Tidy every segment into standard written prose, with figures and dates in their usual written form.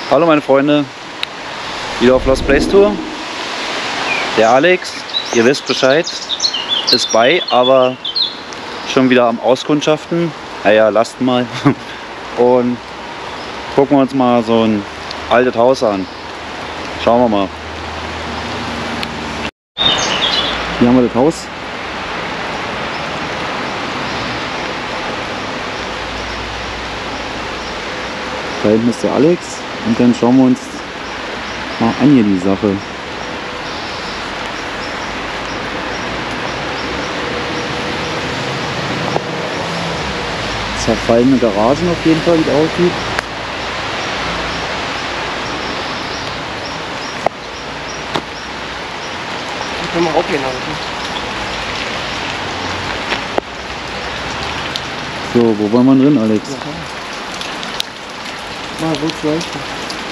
Hallo meine Freunde, wieder auf Lost Place Tour. Der Alex, ihr wisst Bescheid, ist bei, aber schon wieder am Auskundschaften. Naja, lasst mal. Und gucken wir uns mal so ein altes Haus an. Schauen wir mal. Hier haben wir das Haus. Da hinten ist der Alex. Und dann schauen wir uns mal an hier die Sache. Zerfallene Garagen auf jeden Fall, wie es aussieht. Die können wir auch gehen halten. So, wo wollen wir drin, Alex? Mal so leuchten.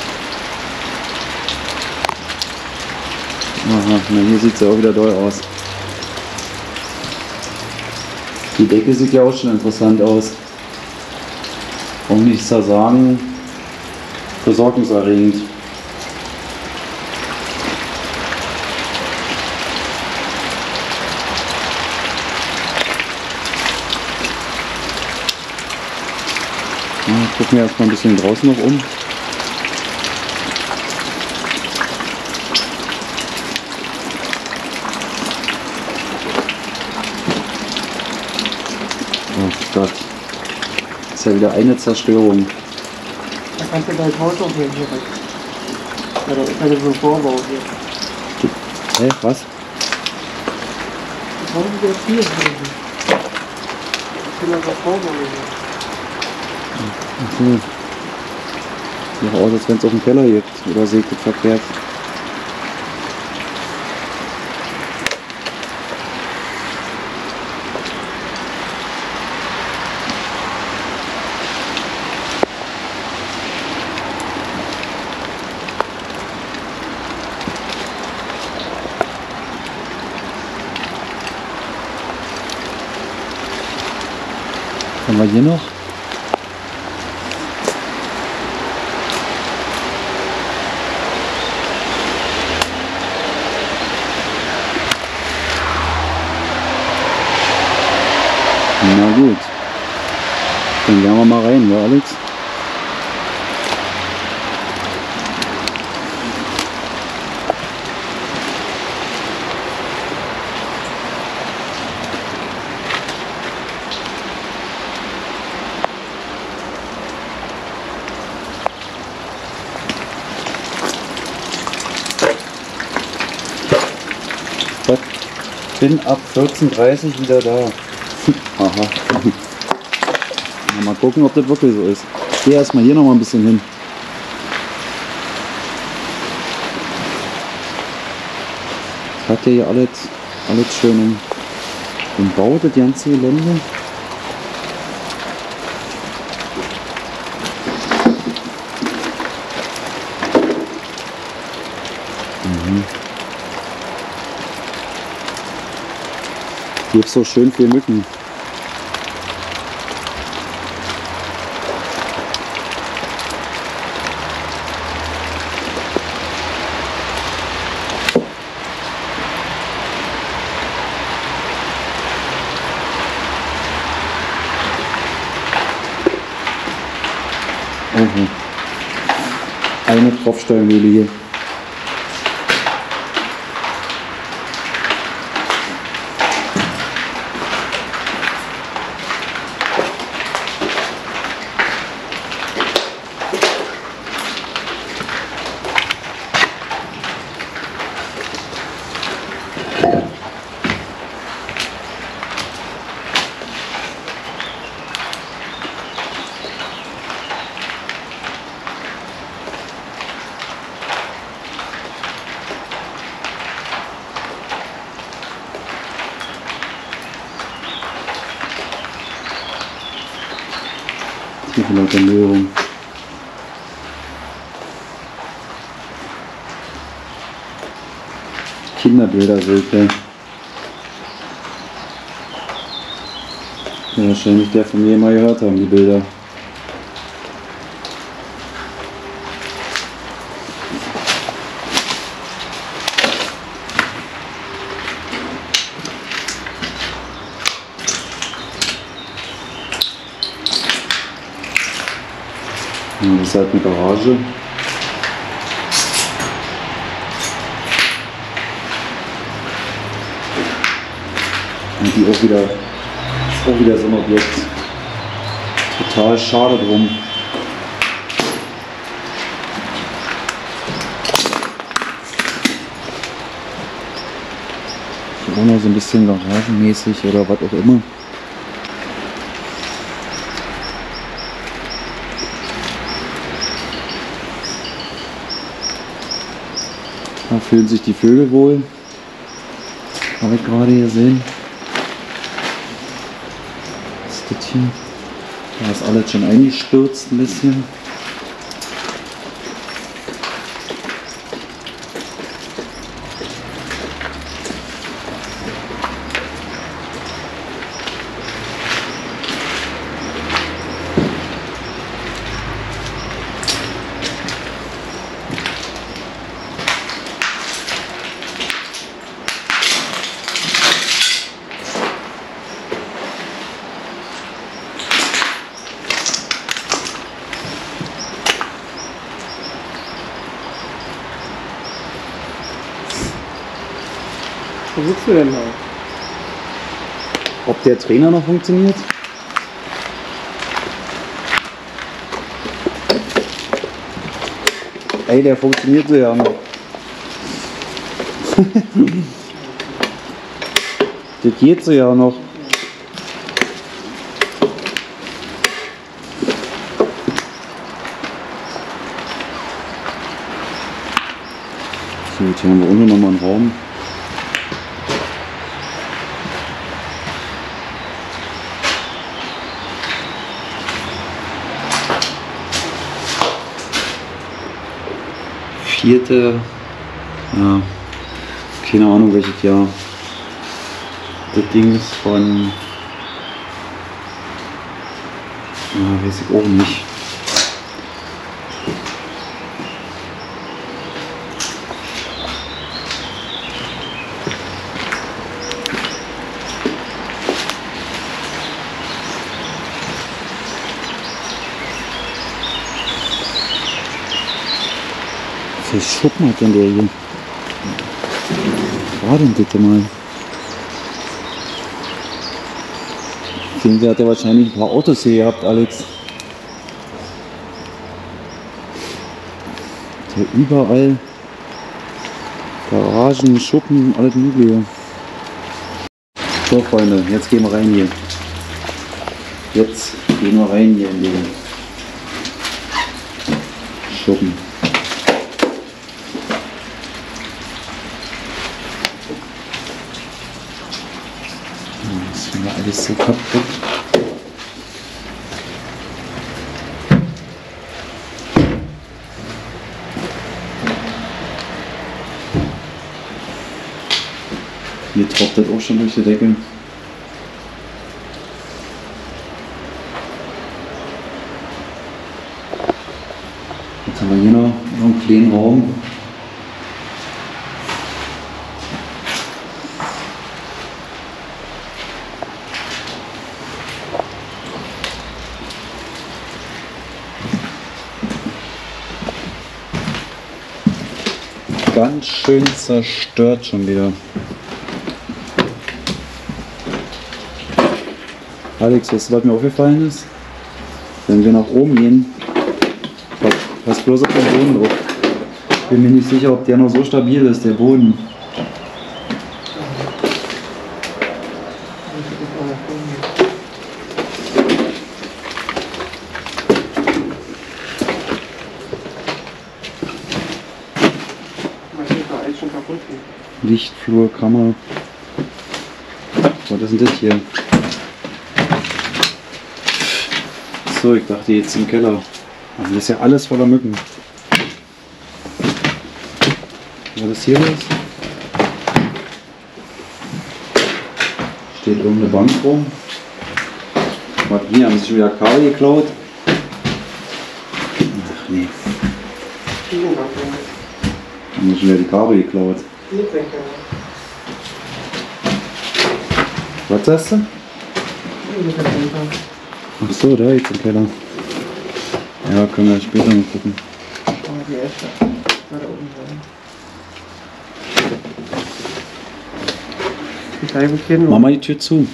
Aha, na hier sieht es ja auch wieder doll aus. Die Decke sieht ja auch schon interessant aus. Um nichts zu sagen, besorgniserregend. Ja, gucken wir erstmal ein bisschen draußen noch um. Oh Gott. Das ist ja wieder eine Zerstörung. Da kannst du dein Haus auch hier weg. Ja, da ist ja so ein Vorbau hier. Hä, was? Das Haus ist jetzt hier. Ich will das Vorbau hier. Ach so. Sieht auch aus, als wenn es auf dem Keller gibt. Oder seht ihr verkehrt? Was haben wir hier noch? Na gut. Dann gehen wir mal rein, ja Alex? Bin ab 14:30 Uhr wieder da. Aha. Mal gucken, ob das wirklich so ist. Ich gehe erstmal hier noch mal ein bisschen hin. Hat ja hier alles schön umbaut, das ganze Gelände. Hier ist so schön viel Mücken. Eine Tropfsteinmühle hier. Hier vielleicht Ernährung. Kinderbilder seht ihr. Ja, wahrscheinlich der von mir mal gehört haben, die Bilder. Ja, das ist halt eine Garage. Und die auch wieder, ist auch wieder so ein Objekt. Total schade drum. Hier auch noch so ein bisschen garagenmäßig oder was auch immer. Da fühlen sich die Vögel wohl. Habe ich gerade gesehen. Was ist das hier? Da ist alles schon eingestürzt ein bisschen. Wo sitzt du denn da? Ob der Trainer noch funktioniert? Ey, der funktioniert so ja noch. Das geht so ja noch. So, jetzt haben wir unten nochmal einen Raum. Vierte, ja, keine Ahnung welches Jahr. Das Ding ist von, ja, weiß ich auch nicht. Was für Schuppen hat denn der hier? Was war denn bitte mal? Den hat er wahrscheinlich ein paar Autos hier gehabt, Alex. Der überall Garagen, Schuppen, alles Mögliche. So Freunde, jetzt gehen wir rein hier. Jetzt gehen wir rein hier in den Schuppen. Das ist mir alles so kaputt. Hier tropft das auch schon durch die Decke. Jetzt haben wir hier noch einen kleinen Raum. Ganz schön zerstört schon wieder. Alex, weißt du, was mir aufgefallen ist? Wenn wir nach oben gehen, pass bloß auf den Boden drauf. Ich bin mir nicht sicher, ob der noch so stabil ist, der Boden. Lichtflur, Kammer. Was ist denn das hier? So, ich dachte jetzt im Keller. Aber das ist ja alles voller Mücken. Was ist hier los? Steht irgendeine Bank rum. Was hier? Haben sie schon wieder Kabel geklaut? Ach nee. Haben sie schon wieder die Kabel geklaut? Was sagst du? Ach so, da jetzt im Keller. Ja, können wir später noch gucken. Oh, die erste. Da oben sein. Die Scheibe kennen. Mach mal die Tür zu.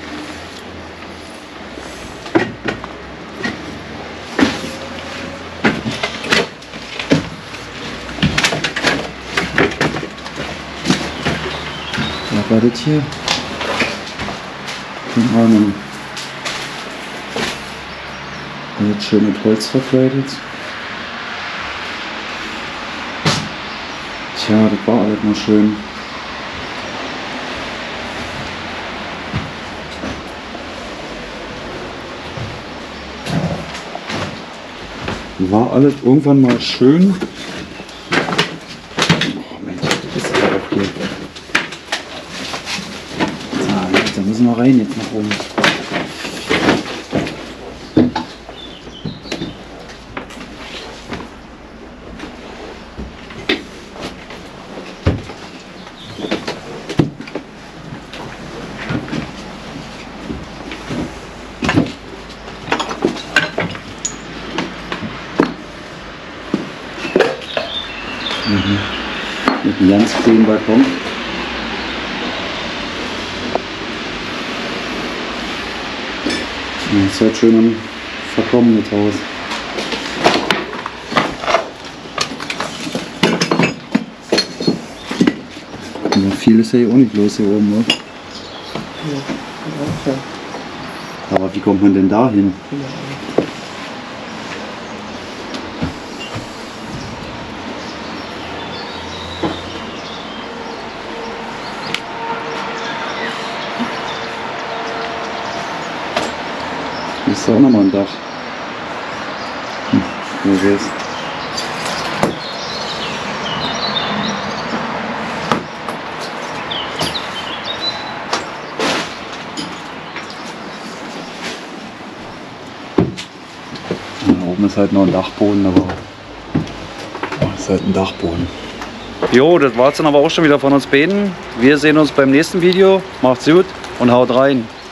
Was war das hier? Keine Ahnung. Jetzt schön mit Holz verkleidet. Tja, das war alles mal schön. War alles irgendwann mal schön. Oh Mensch, das ist ja auch hier. Da müssen wir rein jetzt nach oben. Mit einem ganz grünen Balkon. Ja, das hört schön an verkommen, das Haus. Ja, viel ist ja hier auch nicht los hier oben, ne? Ja, Aber wie kommt man denn da hin? Hier ist auch nochmal ein Dach. Wo ist? Da oben ist halt noch ein Dachboden, aber das ist halt ein Dachboden. Jo, das war's dann aber auch schon wieder von uns beiden. Wir sehen uns beim nächsten Video. Macht's gut und haut rein.